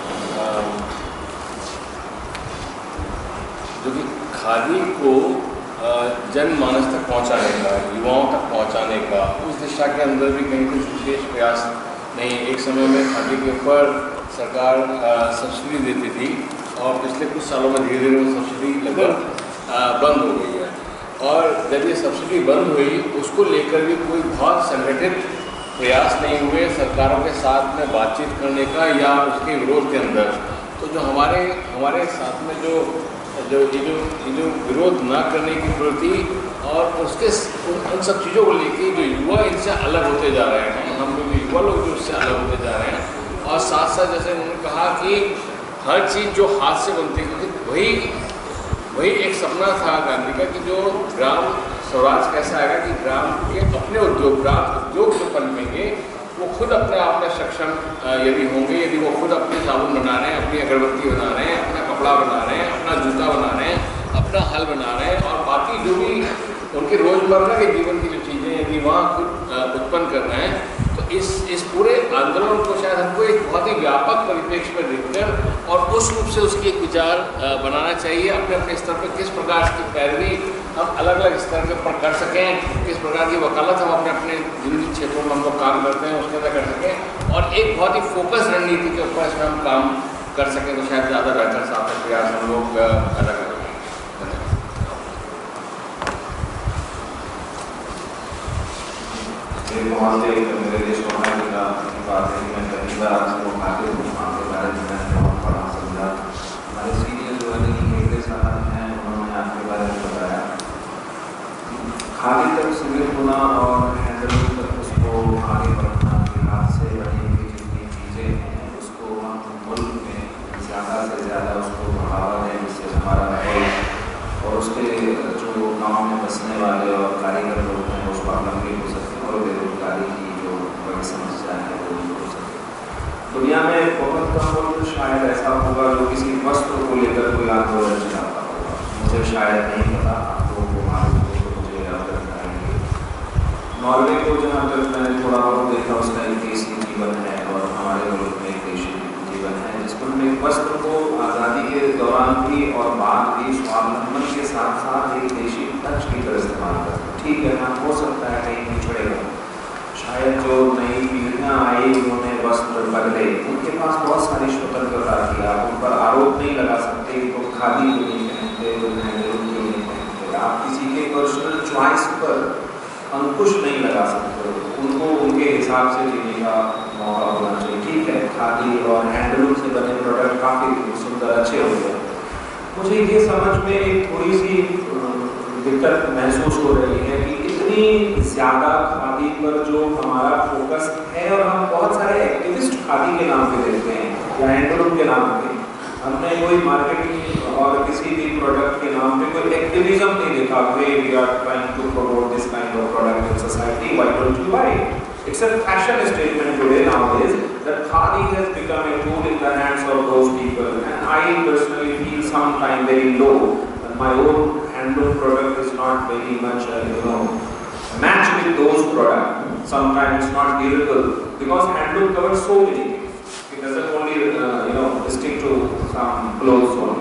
जो कि खादी को जनमानस तक पहुंचाने का, युवाओं तक पहुंचाने का, उस दिशा के अंदर भी कहीं कुछ विशेष प्रयास नहीं. एक समय में खादी के ऊपर सरकार सब्सिडी देती थी और पिछले कुछ सालों में धीरे धीरे वो सब्सिडी लगभग बंद हो गई है. और जब ये सब्सिडी बंद हुई उसको लेकर भी कोई बहुत संगठित प्रयास नहीं हुए सरकारों के साथ में बातचीत करने का या उसके विरोध के अंदर. तो जो हमारे हमारे साथ में जो जो ये जो ये जो विरोध ना करने की प्रवृत्ति और उसके उन, उन सब चीज़ों को लेके जो युवा इनसे अलग होते जा रहे हैं, हम लोग युवा लोग जो इससे अलग होते जा रहे हैं. और साथ साथ जैसे उन्होंने कहा कि हर चीज़ जो हाथ से बनती है, वही वही एक सपना था गांधी का कि जो ग्राम स्वराज कैसा आएगा कि ग्राम के अपने उद्योग, ग्राम उद्योग जो पनपेंगे वो खुद अपने आप में सक्षम यदि होंगे, यदि वो खुद अपने साबुन बना रहे हैं, अपनी अगरबत्ती बना रहे हैं, अपना कपड़ा बना रहे हैं, अपना जूता बना रहे हैं, अपना हल बना रहे हैं, और बाकी जो भी उनके रोज़मर्रा के जीवन की जो चीज़ें यदि वहाँ खुद उत्पन्न कर रहे हैं, तो इस इस पूरे आंदोलन को शायद हमको एक बहुत ही व्यापक परिप्रेक्ष्य में देखकर और उस रूप से उसकी एक विचार बनाना चाहिए। अपने अपने स्तर पर किस प्रकार की पैरवी हम अलग अलग स्तर के ऊपर कर सकें, किस प्रकार की वकालत हम अपने अपने जिन जिन क्षेत्रों में हम लोग काम करते हैं उसके अंदर कर सकें और एक बहुत ही फोकस रणनीति के ऊपर इसमें हम काम कर सकें तो शायद ज़्यादा बेहतर सार्थक प्रयास हम लोग पैदा करेंगे। बहुत से मेरे देश को बात है कि मैं पहली बार आपसे खाते हूँ आपके बारे में मैंने बहुत पढ़ा समझा। हमारे सीनियर जो है मेरे साथ हैं उन्होंने आपके बारे में बताया खादी तक सीमित होना और हैंडलूम तक उसको आगे बढ़ना के हाथ से बनी हुई जितनी चीज़ें हैं उसको हम मुल्क में ज़्यादा से ज़्यादा उसको बढ़ावा दें जिससे हमारा मुल्क और उसके जो गाँव में बसने वाले और कारीगर लोग हैं उस स्वावलंबी हो सकते हैं और बेरोजगारी की जो बड़ी समस्या है वो भी हो सके। दुनिया में बहुत कम लोग शायद ऐसा होगा जो किसी वस्त्र को लेकर कोई आंदोलन चलाता होगा, मुझे शायद नहीं पता, आप लोगों को मालूम हो तो मुझे अवगत कराएंगे। नॉर्वे को जहाँ तक मैंने थोड़ा बहुत देखा उसका एक देशी जीवन है और हमारे मुल्क में एक देशी जीवन है जिसमें हमने वस्त्र को आज़ादी के दौरान भी और बाद भी स्वावलंबन के साथ साथ एक देशी टच की तरह इस्तेमाल करते हैं। ठीक है हाँ हो सकता है कहीं पिछड़ेगा, शायद जो नई पीढ़ियाँ आई उन्होंने वस्त्र बदले उनके पास बहुत सारी स्वतंत्रता थी, आप उन पर आरोप नहीं लगा सकते तो खादी क्यों नहीं पहनते तो हैंडलूम क्यों नहीं पहनते, आप किसी के पर्सनल चॉइस पर अंकुश नहीं लगा सकते, उनको उनके हिसाब से जीने का मौका होना चाहिए। ठीक है खादी और हैंडलूम से बने प्रोडक्ट काफ़ी सुंदर अच्छे होते हैं। मुझे ये समझ में एक थोड़ी सी दिक्कत महसूस हो रही है कि इतनी ज़्यादा खादी पर जो हमारा फोकस है और हम बहुत सारे एक्टिविस्ट खादी के नाम पे देखते हैं या हैंडलूम के नाम पे, हमने कोई मार्केटिंग और किसी भी प्रोडक्ट के नाम पे कोई एक्टिविज्म नहीं देखा way we are trying to promote this kind of product in society, why don't you buy it? It's a fashion statement today nowadays that khadi has become a tool in the hands of those people, and I personally feel sometimes very low that my own handloom product is not very much uh, you know match with those products. Sometimes it's not durable because handloom covers so many things. It doesn't only uh, you know stick to some clothes only.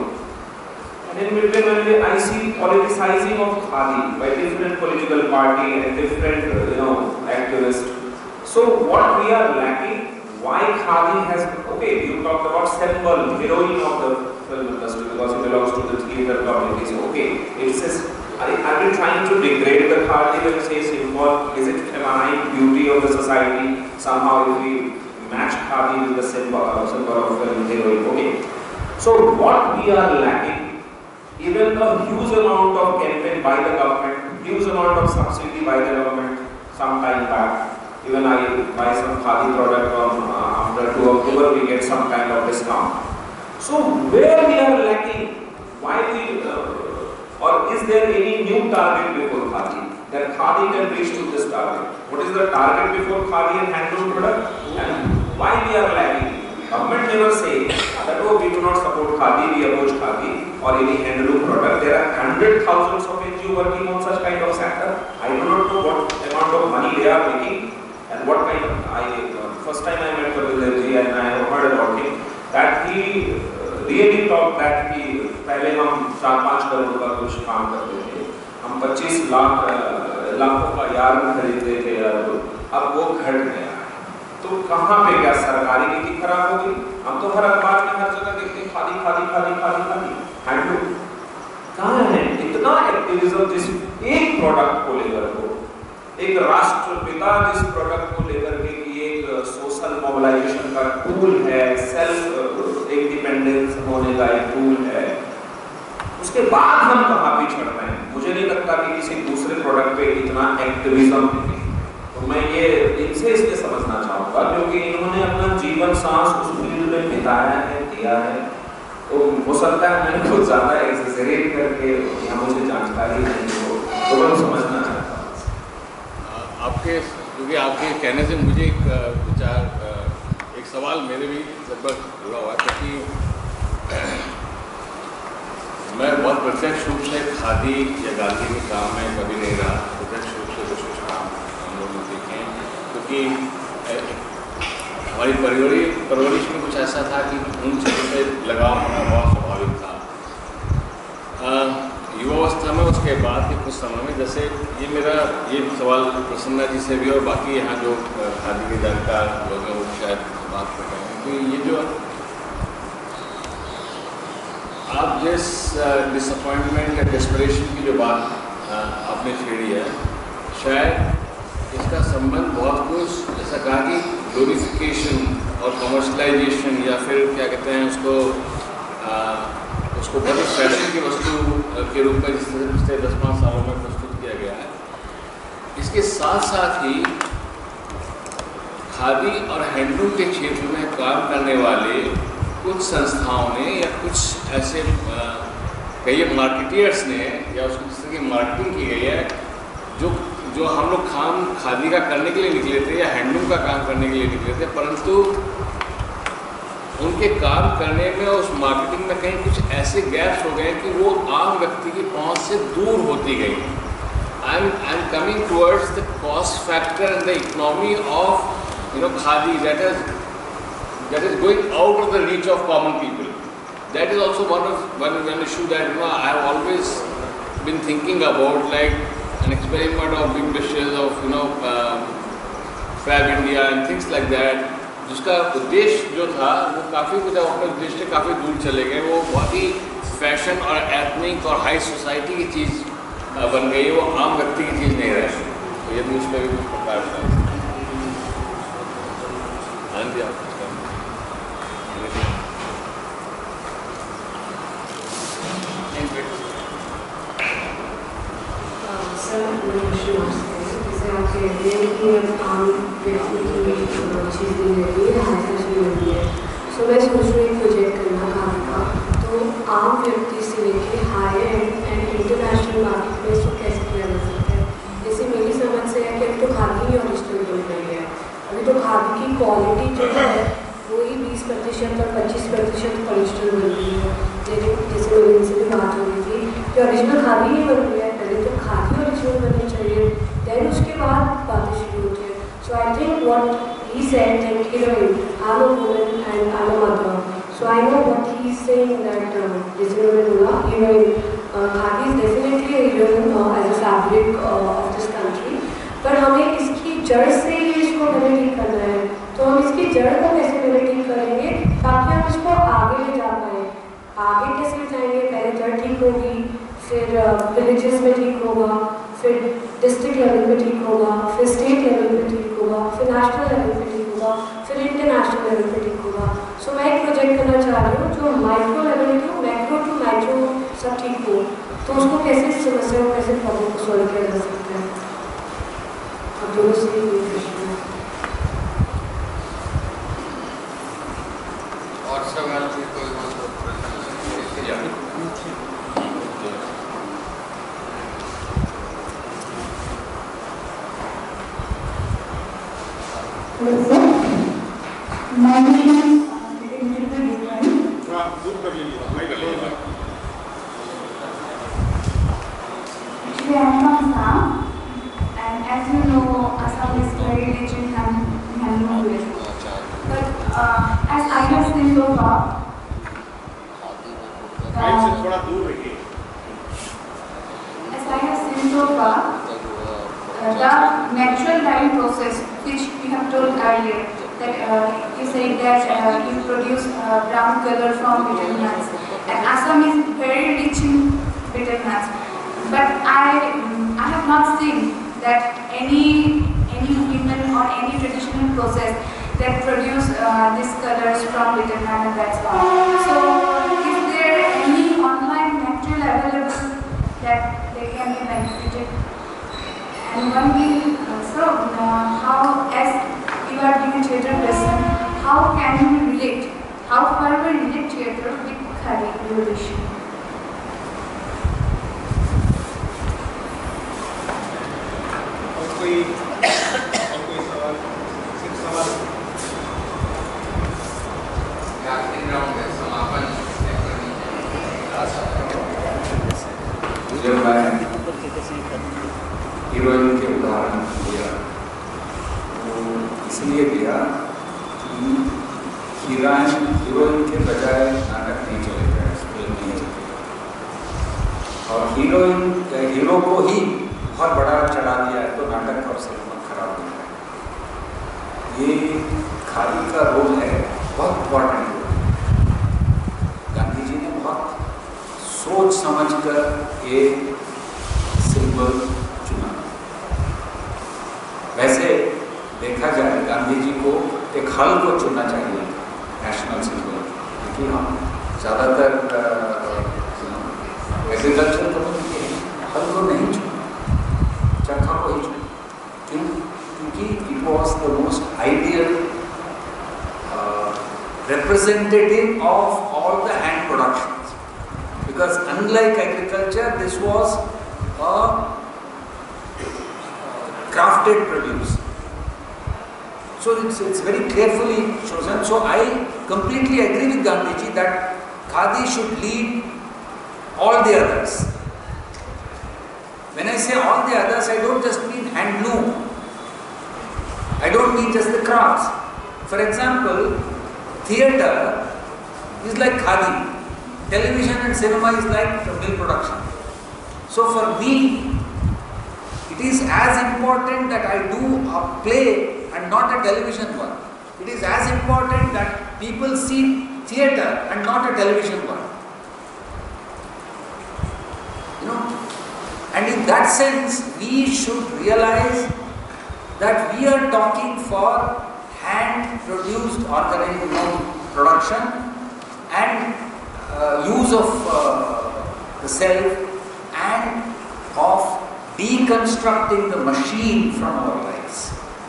And in between I see politicizing of khadi by different political party and different uh, you know activists. So what we are lacking, why khadi has, okay, you talked about symbol, heroine of the film industry because it belongs to the theatre community. So okay, it says, are, are we trying to degrade the khadi when we say symbol? Is it feminine beauty of the society? Somehow if we match khadi with the symbol, uh, symbol of film heroine, okay. So what we are lacking, even a huge amount of campaign by the government, huge amount of subsidy by the government some time back. Even I buy some khadi product on uh, after two October we get some kind of discount. So where we are lacking, why we, uh, or is there any new target before khadi? That khadi can reach to this target. What is the target before khadi and handloom product? And why we are lacking? Government never say that oh we do not support khadi, we oppose khadi or any handloom product. There are hundred thousands of N G O working on such kind of sector. I do not know what amount of money they are making. And what kind of, I, uh, first time I met Ramesh and I have heard about him, that he uh, really talked that he, पहले हम चार पाँच करोड़ का कुछ काम करते थे, हम पच्चीस लाख लाखों का यार्न खरीदते थे, अब वो घट गया है। तो कहाँ पे क्या सरकारी नीति खराब होगी? हम तो हर अखबार में हर जगह देखते हैं खादी खादी खादी खादी खादी हैंडलूम कहाँ है? इतना एक्टिविज्म जिस एक प्रोडक्ट को लेकर हो, एक राष्ट्रपिता जिस प्रोडक्ट को लेकर के कि एक सोशल मोबिलाइजेशन का टूल है, सेल्फ इंडिपेंडेंस होने का एक टूल है, उसके बाद हम कहाँ पिछड़ रहे हैं? मुझे नहीं लगता कि किसी दूसरे प्रोडक्ट पे इतना एक्टिविज्म है। तो मैं ये इनसे इसलिए समझना चाहूँगा क्योंकि इन्होंने अपना जीवन सांस उस फील्ड में बिताया है, दिया है। तो हो सकता है मैंने कुछ ज़्यादा एक्सेसरेट करके या मुझे जानकारी नहीं हो तो मैं समझना चाहता हूँ। आपके क्योंकि आपके कहने से मुझे एक विचार एक सवाल मेरे भी लगभग जुड़ा हुआ है क्योंकि मैं बहुत प्रत्यक्ष रूप से खादी या गांधी के काम में कभी नहीं रहा, प्रत्यक्ष रूप से कुछ कुछ काम हम लोग ने देखे हैं क्योंकि हमारी परवरिश परवरिश में कुछ ऐसा था कि उन चीज़ों से लगाव होना बहुत स्वाभाविक था। युवावस्था में उसके बाद के कुछ समय में, जैसे ये मेरा ये सवाल प्रसन्ना जी से भी और बाकी यहाँ जो खादी के जानकार लोग हैं वो शायद बात कर रहे हैं, तो ये जो आप जिस डिसअपॉइंटमेंट या डेस्परेशन की जो बात आ, आपने छेड़ी है, शायद इसका संबंध बहुत कुछ जैसा कहा कि ग्लोरिफिकेशन और कमर्शलाइजेशन या फिर क्या कहते हैं उसको आ, उसको बहुत ही फैशन की वस्तु के रूप में जिस तरह पिछले दस पाँच सालों में प्रस्तुत किया गया है, इसके साथ साथ ही खादी और हैंडलूम के क्षेत्र में काम करने वाले कुछ संस्थाओं ने या कुछ ऐसे कई मार्केटियर्स ने या उसकी जिस तरह की मार्केटिंग की गई है, जो जो हम लोग काम खादी का करने के लिए निकले थे या हैंडलूम का काम करने के लिए निकले थे, परंतु उनके काम करने में उस मार्केटिंग में कहीं कुछ ऐसे गैप्स हो गए कि वो आम व्यक्ति की पहुंच से दूर होती गई। I am I am coming towards the cost factor and the economy of you know khadi that is that is going out of the reach of common people. That is also one of one one issue that you know I have always been thinking about, like an experiment of big wishes of you know Fab India and things like that, जिसका उद्देश्य जो था वो काफ़ी कुछ अपने उद्देश्य से काफ़ी दूर चले गए। वो बहुत ही फैशन और एथनिक और हाई सोसाइटी की चीज़ बन गई, वो आम व्यक्ति की चीज़ नहीं रही। तो ये भी उस पर भी कुछ प्रकार का जैसे आप कह रहे हैं कि आम व्यक्ति की चीज़ नहीं रहती है, हाई फैशन रहती है। सो मैं सोच रही हूँ प्रोजेक्ट करना खादी का, तो आम व्यक्ति से लेके high end end international market में इसको कैसे किया जा सकता है। जैसे मेरी समझ से है कि अभी तो खादी ही ओरिजिनल बन गई है, अभी तो खादी की क्वालिटी जो है वो ही बीस प्रतिशत और पच्चीस प्रतिशत पॉलिस्टर बन रही है। जैसे जैसे मेरी इनसे भी बात हो रही थी कि ओरिजिनल खादी ही बन रही है, पहले तो खादी ओरिजिनल बननी चाहिए, देन उसके बाद बातें शुरू होती है। So I think what he said that heroine, I'm a woman and I'm a mother. So I know what he is saying that जैसे मैंने बोला heroine, khadi is definitely a heroine uh, as a fabric uh, of this country. पर हमें इसकी जड़ से ही इसको पहले ठीक करना है, तो हम इसकी जड़ को कैसे पहले ठीक करेंगे ताकि हम इसको आगे ले जा पाए। आगे कैसे जाएंगे, पहले जड़ ठीक होगी, फिर विलेजेस में ठीक होगा, फिर डिस्ट्रिक्ट लेवल पे ठीक होगा, फिर स्टेट लेवल पे ठीक होगा, फिर नेशनल लेवल पे ठीक होगा, फिर इंटरनेशनल लेवल पे ठीक होगा। सो मैं एक प्रोजेक्ट करना चाह रही हूँ जो micro level to macro to micro सब ठीक हो, तो उसको कैसे इस समस्या को कैसे प्रॉब्लम को सॉल्व किया जा सकता है। अब दोनों से ही प्रश्न है। और सवाल भी कोई हो तो My name is Actually, I am from Assam, and as you know, Assam is very rich in handloom waste. But uh, as I have seen so far, uh, as I have seen so far, uh, the natural dyeing process, which we have told earlier, that uh, you said that uh, you produce uh, brown color from bitter nuts, and Assam is very rich in bitter nuts. But I, um, I have not seen that any any women or any traditional process that produce uh, these colors from bitter nut, and that's all. So, is there any online material available that they can be benefited? And one thing, uh, so uh, how as you are doing theatre lesson, how can you relate? How far will relate theatre with Khadi revolution? और कोई और कोई सवाल सिर्फ सवाल आखिरी round है समापन जब मैं हीरोइन के उदाहरण दिया तो इसलिए दिया हीरोइन हीरोइन के बजाय नाटक नहीं चलेगा, फिल्म नहीं चलेगा। और हीरोइन हीरो को ही बहुत बड़ा चढ़ा दिया है तो नाटक और सिनेमा खराब हो जाएगा। ये खादी का रोल है, बहुत इम्पोर्टेंट रोल। गांधी जी ने बहुत सोच समझकर एक सिंबल चुना। वैसे देखा जाए गांधी जी को एक हल को चुनना चाहिए नेशनल सिंबल, क्योंकि हम ज़्यादातर एग्रीकल्चर कम्युनिटी हल को नहीं चुना, चरखा को ही चुना। क्यों? क्योंकि it was the most ideal representative of all the hand productions, because unlike agriculture, this was a crafted produce. So it's, it's very carefully chosen. So I completely agree with Gandhiji that Khadi should lead all the others. When I say all the others, I don't just mean handloom. I don't mean just the crafts. For example, theatre is like Khadi. Television and cinema is like film production. So for me, it is as important that I do a play and not a television one. It is as important that people see theatre and not a television one. You know, and in that sense, we should realize that we are talking for hand-produced organic production and uh, use of uh, the self and of deconstructing the machine from our lives.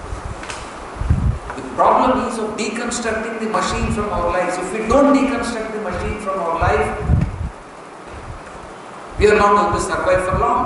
The problem is of deconstructing the machine from our lives. If we don't deconstruct the machine from our life, we are not going to survive for long.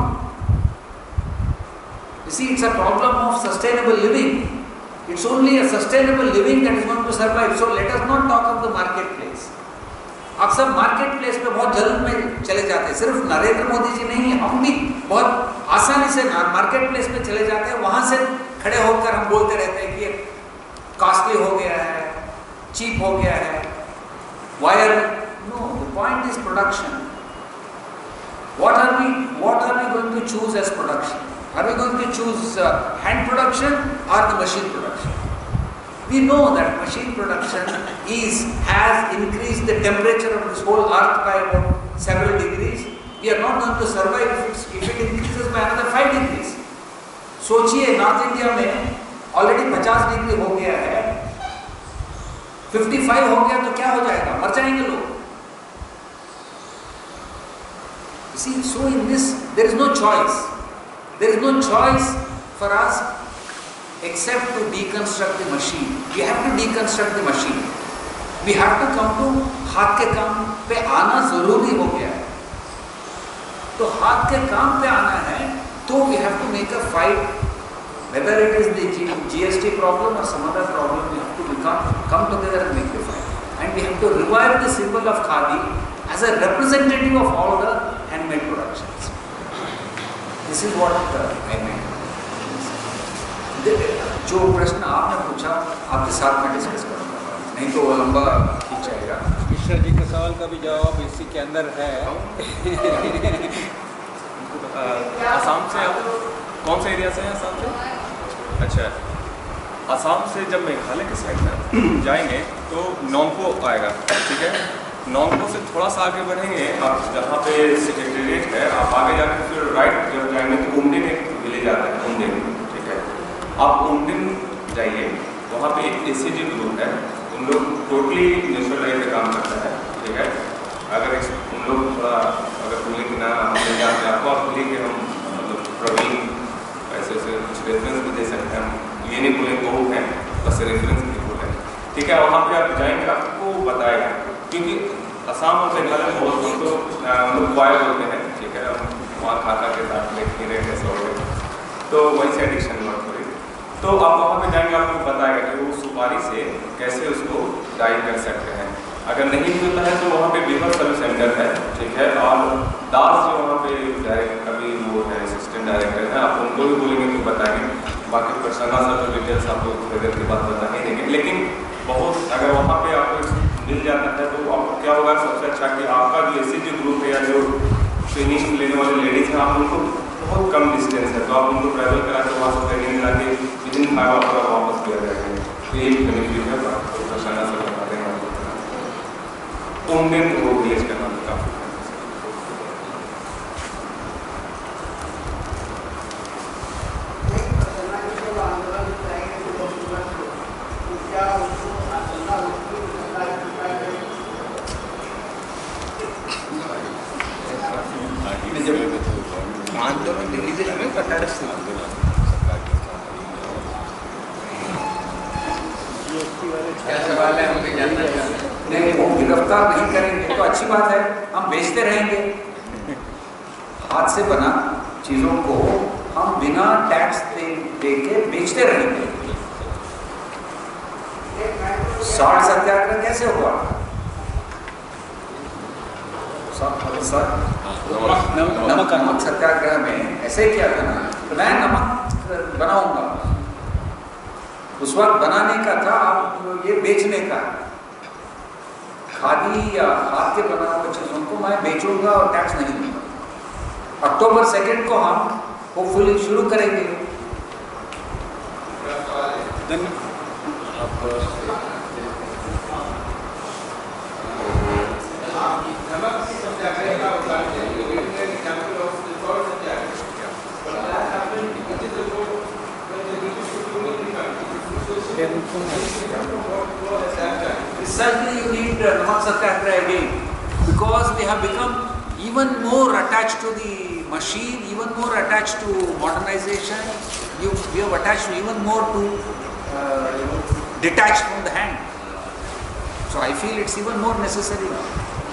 You see, it's a problem of sustainable living. It's only a sustainable living that is going to survive. So let us not talk of the marketplace. आप सब market place पे बहुत जल्द में चले जाते हैं। सिर्फ नरेंद्र मोदी जी नहीं, हम भी बहुत आसानी से मार्केट प्लेस पे चले जाते हैं। वहाँ से खड़े होकर हम बोलते रहते हैं कि कॉस्टली हो गया है, चीप हो गया है, wire. No, the point is production. What are we what are we going to choose as production? Are we going to choose uh, hand production or the machine production? We know that machine production is has increased the temperature of this whole earth by about several degrees. We are not going to survive if, it's, if it increases by another five degrees. सोचिए, North India में already पचास degree हो गया है, पचपन हो गया तो क्या हो जाएगा? मर जाएंगे लोग। See, so in this, there is no choice. There is no choice for us except to deconstruct the machine. We have to deconstruct the machine. We have to come to हाथ के काम पे आना जरूरी हो गया है। तो हाथ के काम पे आना है, तो we have to make a fight. Whether it is the G S T problem or some other problem, we have to become, come together and make the fight. And we have to revive the symbol of Khadi as a representative of all the handmade productions. This is what uh, I meant. जो प्रश्न आपने पूछा, आपके साथ में discuss करूँगा, नहीं तो वो लंबा खींच जाएगा। मिश्रा जी के सवाल का भी जवाब इसी के अंदर है। आसाम से आप कौन से एरिया से हैं? आसाम से? अच्छा, आसाम से जब मेघालय के साइड में जाएंगे तो नोंगपो आएगा, ठीक है? नोंगपो से थोड़ा सा आगे बढ़ेंगे आप, जहाँ पे सेक्रेटरीट है, आप आगे जाकर फिर राइट जब जाएंगे तो उमडिन एक विलेज आता है, उमडिन, ठीक है? आप उमडिन जाइए, वहाँ पे एक ए सी जी ग्रुप है, उन लोग टोटली नेचुरल लाइफ पे काम करता है, ठीक है? अगर उन लोग थोड़ा अगर बोले कि ना हमने जाते आपको, आप बोलिए कि हम मतलब प्रवीण ऐसे ऐसे कुछ रेफरेंस भी दे सकते हैं, हम ये नहीं बोले बहुत हैं, बस रेफरेंस नहीं बोले, ठीक है? वहाँ पे आप जाएंगे, आपको बताएगा, क्योंकि असम और मेघालय में बहुत लोग तो हम लोग क्वायर होते हैं, ठीक है? वहाँ खाता के साथ में खीरे कैसे हो गए, तो वहीं से एडिक्शन वर्क हो रही। तो आप वहाँ पे जाएंगे, आपको बताएगा कि वो सुपारी से कैसे उसको डाई कर सकते हैं। अगर नहीं मिलता है तो वहाँ पे बीबर सर्विस सेंटर है, ठीक है? और दास जो वहाँ पे डायरेक्ट अभी वो है असिस्टेंट डायरेक्टर है, आप उनको भी बोलेंगे तो बताएंगे। बाकी प्रसन्ना सर तो डिटेल्स आपको फिगर की बात बता ही देंगे। लेकिन बहुत अगर वहाँ पे आपको मिल जाता है तो आपको क्या होगा सबसे अच्छा कि आपका जो ऐसे जो ग्रुप है या जो ट्रेनिंग लेने वाले लेडीज हैं आप उनको बहुत कम डिस्टेंस है तो आप उनको ट्रैवल करा के वहाँ से ट्रेनिंग करा के विद इन फाइव आवर वापस किया जाएगा। तो ये बेनिफिट है तो प्रसन्ना सर बताते हैं उनमें वो विलेज करना काफ़ी आंदोलन दिल्ली से शुरू करना है क्या सवाल है हम भी जानना चाहते हैं। नहीं वो गिरफ्तार नहीं करेंगे तो अच्छी बात है, हम बेचते रहेंगे। हाथ से बना चीजों को हम बिना टैक्स दे, दे के बेचते रहेंगे। साठ सत्याग्रह कैसे हुआ? नमक नमक सत्याग्रह में ऐसे किया था ना, मैं नमक बनाऊंगा, उस वक्त बनाने का था, अब ये बेचने का। खादी या हाथ के बना हुए चीजों को मैं बेचूंगा और टैक्स नहीं दूंगा। अक्टूबर सेकेंड को हम होपफुली शुरू करेंगे। Certainly you need uh, Namak Satyagraha again, because we have become even more attached to the machine, even more attached to modernization. You, we have attached even more to uh, you know, detached from the hand. So I feel it's even more necessary now.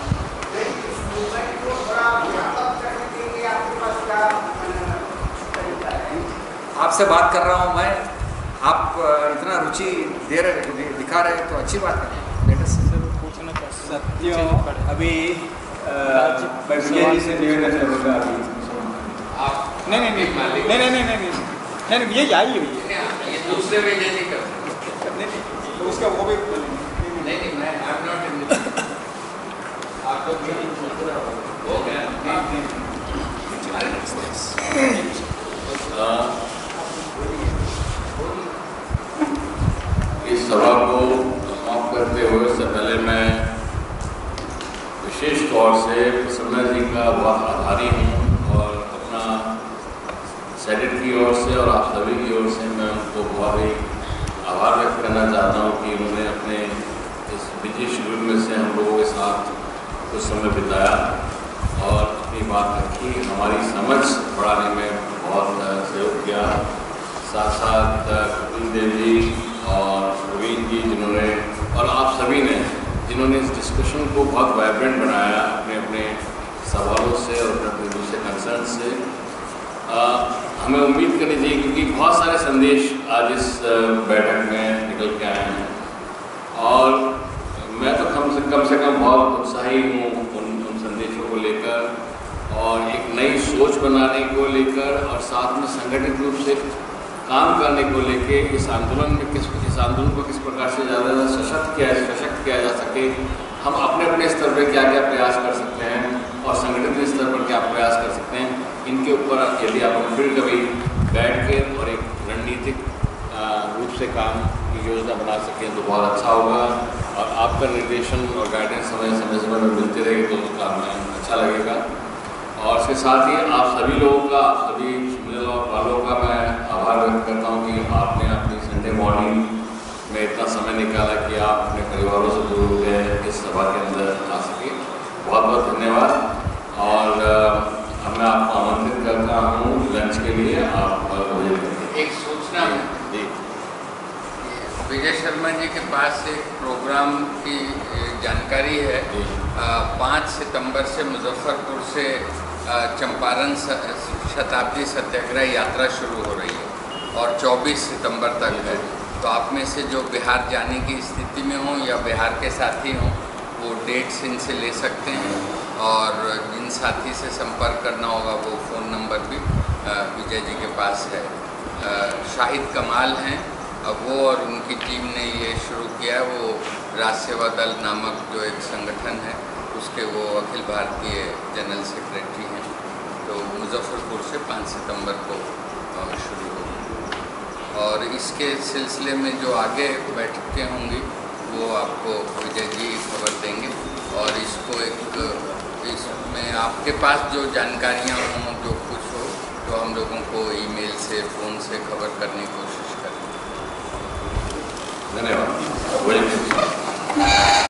आपसे बात कर रहा हूँ मैं, आप इतना रुचि दे रहे दिखा रहे तो अच्छी बात है। सत्यों अभी मैं विजय जी से निवेदन करूँगा अभी। नहीं नहीं नहीं नहीं नहीं नहीं नहीं नहीं नहीं ये आई है ये दूसरे विजय जी का नहीं नहीं तो उसका वो भी नहीं नहीं मैं आई एम नॉट इन आप तो हो गया इस सभा को समाप्त करते हुए उससे पहले मैं विशेष तौर से प्रसन्ना जी का बहुत आभारी हूँ और अपना सेनेट की ओर से और आप सभी की ओर से मैं उनको बहुत ही आभार व्यक्त करना चाहता हूँ कि उन्होंने अपने इस बिजी शेड्यूल में से हम लोगों के साथ कुछ समय बिताया और अपनी बात रखी, हमारी समझ बढ़ाने में बहुत सहयोग किया। साथ साथ कपिल देव जी और प्रवीण जी जिन्होंने और आप सभी ने जिन्होंने इस डिस्कशन को बहुत वाइब्रेंट बनाया अपने अपने सवालों से और अपने दूसरे कंसर्न से। आ, हमें उम्मीद करनी चाहिए क्योंकि बहुत सारे संदेश आज इस बैठक में निकल के आए हैं और मैं तो कम से कम से कम बहुत उत्साही हूँ उन उन संदेशों को लेकर और एक नई सोच बनाने को लेकर और साथ में संगठित रूप से काम करने को लेके इस आंदोलन में किस इस आंदोलन को किस प्रकार से ज़्यादा सशक्त किया सशक्त किया जा सके, हम अपने अपने स्तर पर क्या क्या प्रयास कर सकते हैं और संगठित स्तर पर क्या प्रयास कर सकते हैं, इनके ऊपर यदि आप फिर कभी बैठ के और एक रणनीतिक रूप से काम की योजना बना सकें तो बहुत अच्छा होगा और आपका निर्देशन और गाइडेंस समय समय समय में मिलते रहेगी तो उसका हमें अच्छा लगेगा। और इसके साथ ही आप सभी लोगों का आप सभी सुनने वालों का मैं आभार व्यक्त करता हूँ कि आपने अपनी संडे मॉर्निंग में इतना समय निकाला कि आप अपने परिवारों से दूर होकर इस सभा के अंदर आ सके। बहुत बहुत धन्यवाद और अब मैं आपको आमंत्रित करता हूँ लंच के लिए। आप एक सूचना जी विजय शर्मा जी के पास एक प्रोग्राम की जानकारी है। पाँच सितंबर से मुजफ्फरपुर से चंपारण शताब्दी सत्याग्रह यात्रा शुरू हो रही है और चौबीस सितंबर तक है। तो आप में से जो बिहार जाने की स्थिति में हों या बिहार के साथी हों वो डेट्स इनसे ले सकते हैं और जिन साथी से संपर्क करना होगा वो फ़ोन नंबर भी विजय जी के पास है। शाहिद कमाल हैं अब वो और उनकी टीम ने ये शुरू किया है। वो राज सेवा दल नामक जो एक संगठन है उसके वो अखिल भारतीय जनरल सेक्रेटरी हैं। तो मुजफ्फरपुर से पाँच सितंबर को शुरू होगी और इसके सिलसिले में जो आगे बैठकें होंगी वो आपको विजय जी खबर देंगे। और इसको एक इसमें आपके पास जो जानकारियाँ हों, जो कुछ हो, तो हम लोगों को ईमेल से, फ़ोन से खबर करने की कोशिश करें। धन्यवाद।